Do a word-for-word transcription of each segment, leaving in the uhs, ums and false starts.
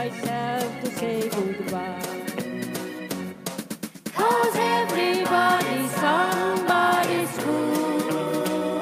myself to say goodbye. 'Cause everybody's somebody's fool.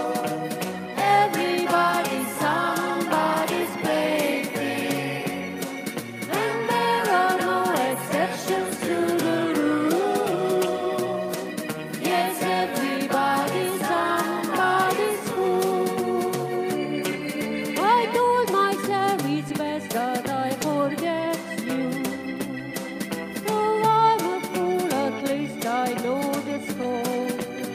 Everybody's somebody's plaything. And there are no exceptions to the rule. Yes, everybody's somebody's fool. I told myself it's best that I forget you. Though I'm a fool, at least I know the score.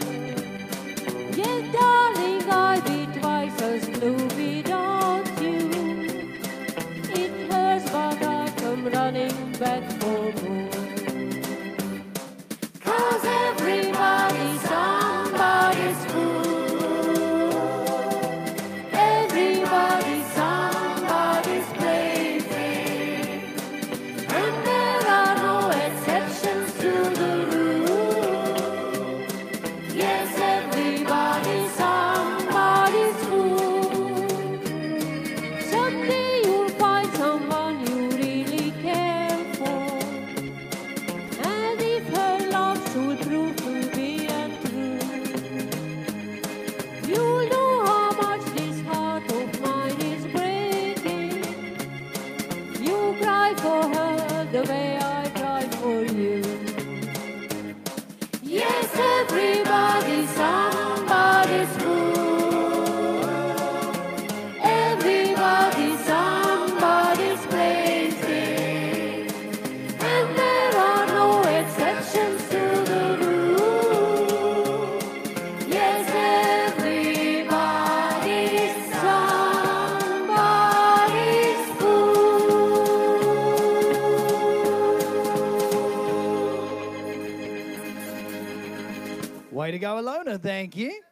Yes, darling, I'd be twice as blue without you. It hurts, but I come running back for more. 'Cause everybody's somebody's fool. Everybody's somebody's plaything. And there are no exceptions to the rule. Yes, everybody's somebody's fool. Someday you'll find someone you really care for. And if her love should prove to be untrue, you'll know how much this heart of mine is breaking. You cry for her the way I cry for you. Yes, everybody's somebody's fool. Everybody's somebody's plaything. And there are no exceptions to the rule. Yes, everybody's somebody's fool. Way to go, Ilona. Thank you.